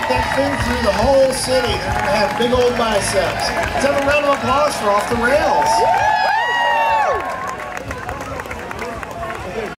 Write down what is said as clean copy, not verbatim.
that food through the whole city. They're going to have big old biceps. Let's have a round of applause for Off the Rails.